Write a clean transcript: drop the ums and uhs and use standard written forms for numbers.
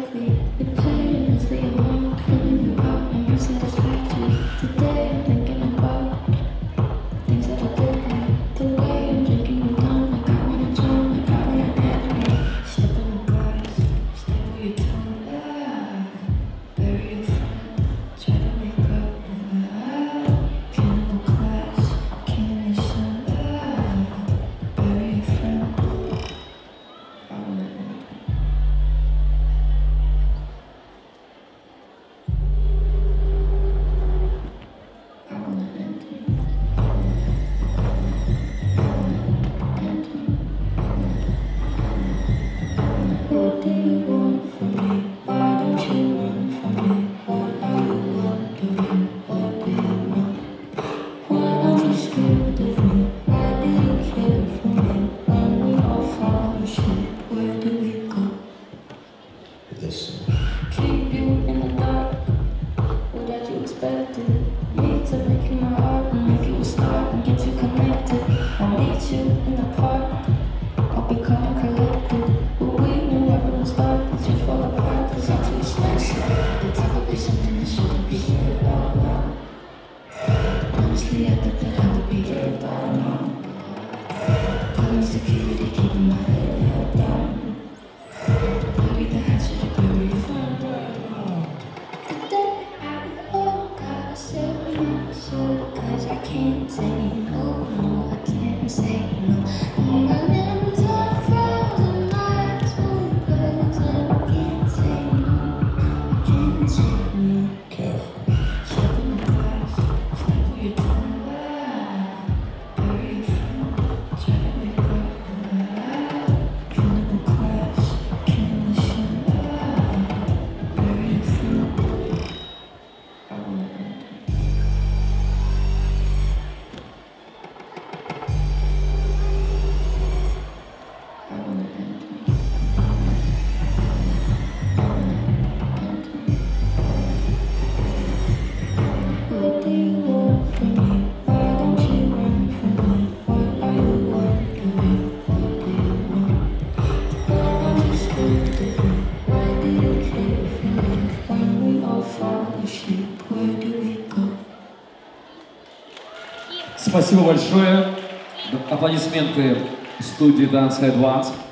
ugly. Your pain is the amount cleaning you out and your satisfaction. Today I'm thinking about the things that are deadly. The way I'm drinking you down, like I wanna drown, like I wanna end me. Step in the glass, staple your tongue, bury your friend, try to wake up, cannibal class, king in the sun, bury your friend. I wanna end me. I wanna end me. What do you want from me? Why don't you run from me? What are you wondering? What do you want? Why are you scared of me? Why do you care for me? When we all fall asleep, where do we go? Listen. Keep you in the dark. What had you expected? Me to make you my art and make you a star and get you connected. I'll meet you in the park. I'll be calm and collected. But we knew I from the start that you fall apart cause I'm too expensive. The talk will be something that shouldn't be said out loud. Honestly, I thought that I would be here by now. Calling security, keeping my head held down. Bury the hatchet or bury your friend. Today I all gotta say my soul cause I can't say no, no, I can't say no. My limbs are frozen, eyes won't close and I can't say no, I can't say no. Careful, step in the glass, staple your tongue, bury your friend, try to wake up, cannibal class, king in the sun, bury your friend. I wanna end me. I wanna end me. I wanna end me. What do you want from me? Why don't you run from me? What are you wondering? What do you want? Why are you scared of me? Why do you care for me? When we all fall asleep, where do we go? Спасибо большое. Аплодисменты студии Dance Advance.